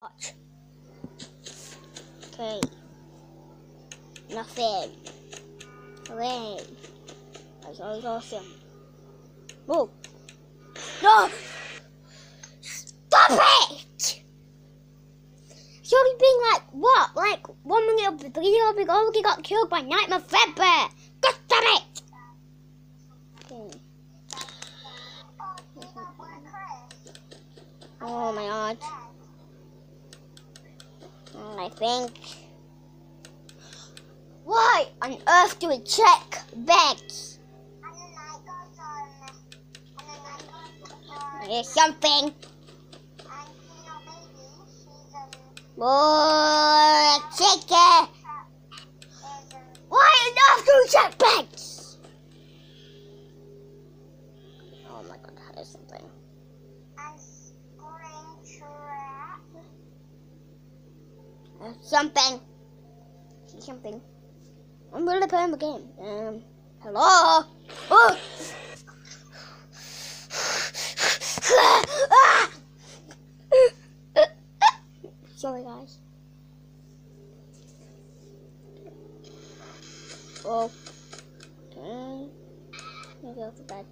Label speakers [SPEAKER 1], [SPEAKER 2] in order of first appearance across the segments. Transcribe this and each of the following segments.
[SPEAKER 1] Watch. Okay. Nothing. Hooray. That's always awesome. Move. No! Stop it! It's only been like, what? Like 1 minute of the video, we already got killed by Nightmare Fredbear. God damn it! Okay. Oh my god. I think. Why on earth do we check beds? There's something. Oh, check it. Why on earth do we check beds? Oh my god, there's something. Something. See something. I'm really playing the game. Hello? Oh! Sorry, guys. Oh. Okay. Let me go to bed.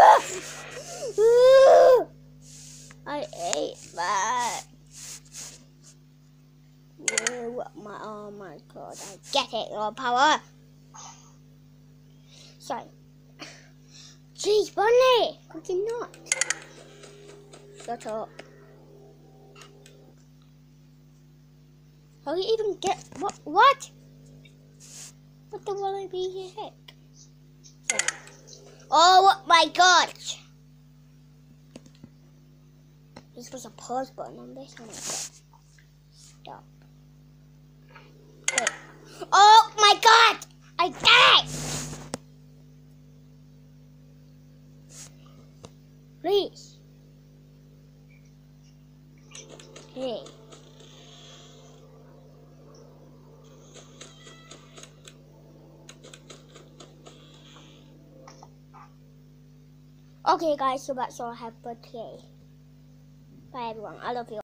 [SPEAKER 1] I ate that. Oh my god, I get it, your power. Sorry. Jeez, Bonnie, could you not? Shut up. How do you even get what? What the will be heck? Oh my god! This was a pause button on this one. Stop. Wait. Oh my god! I died! Please. Hey. Okay guys, so that's all I have for today. Bye everyone, I love you.